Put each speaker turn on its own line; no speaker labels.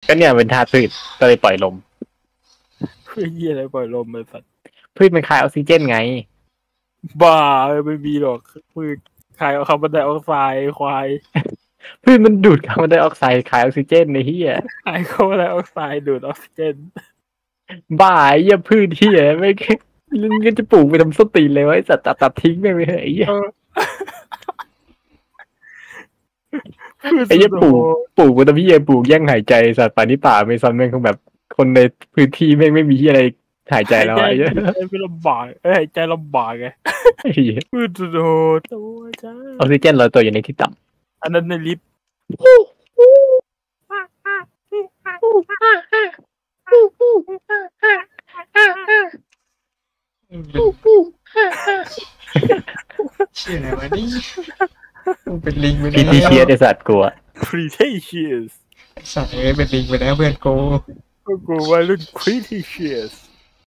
ก็เนี่ยเป็นธาตุพืชก็เลยปล่อยลม
พืชอะไรปล่อยลมไอ้สัตว์
พืชมันคายออกซิเจนไง
บ้าไม่มีหรอกพืชคายเอาคาร์บอนไดออกไซด์ควาย
พืชมันดูดคาร์บอนไดออกไซด์คายออกซิเจนในเหี้ย
คายคาร์บอนไดออกไซด์ดูดออกซิเจน
บ้าไอ้เหี้ยพืชเหี้ยไม่ก็จะปลูกไปทำส้นตีนเลยไว้สัตว์ตัดทิ้งไปเลยไอ้เหี้ยไอ้เหี้ยปลูกมันทำเหี้ยปลูกแย่งหายใจสัตว์ป่านี้ป่าเมซอนแม่งคงแบบคนในพื้นที่แม่งไม่มีอะไรหายใจแล้วไอ้เหี้ย
ไม่ลำบากหายใจลำบากไงพืชโดดอ
อกซิเจนลอยตัวอยู่ในที่ต่
ำอันนั้นในลิฟต์
ชื่ออะไรวะนี่เป็นลิงไป
พีทีเชียไอสัตว์กลัว
Cretaceous
สัตว์เป็นลิงไปแล้วเพื่อนกู
ว่ารุ่น Cretaceous